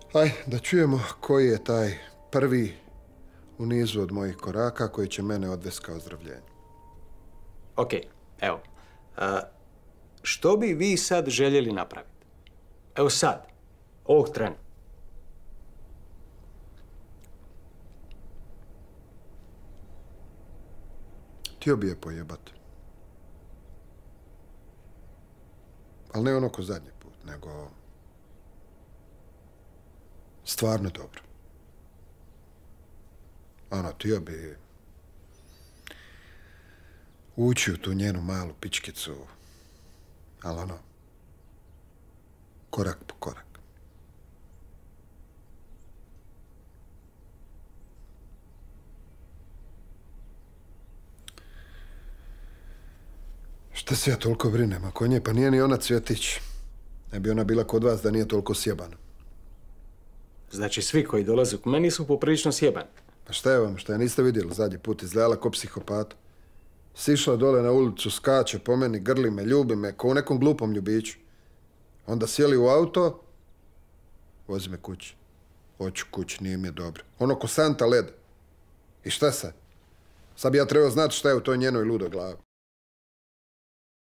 Aj, da čujemo koji je taj prvi u nizu od mojih koraka koji će mene odvesti ka ozdravljenju. Ok, evo. Što bi vi sad željeli napraviti? Evo sad, ovog trena. Htio bi je pojebat. Ali ne ono ko zadnji put, nego stvarno dobro. Ono, htio bi ući u tu njenu malu pičkicu, ali ono, korak po korak. Šta se ja toliko brinem oko nje? Pa nije ni ona cvjetić. Ne bi ona bila kod vas da nije toliko sjebana. Znači, svi koji dolaze k meni su poprilično sjebani. Pa šta je vam? Šta je niste vidjeli zadnji put? Izgledala ko psihopata. Sišla dole na ulicu, skače po meni, grli me, ljubi me, ko u nekom glupom ljubiću. Onda sjeli u auto, vozi me kući. Hoću kući, nije mi je dobro. Ono ko santa led. I šta sad? Sad bi ja trebao znati šta je u toj njenoj ludoj glavi.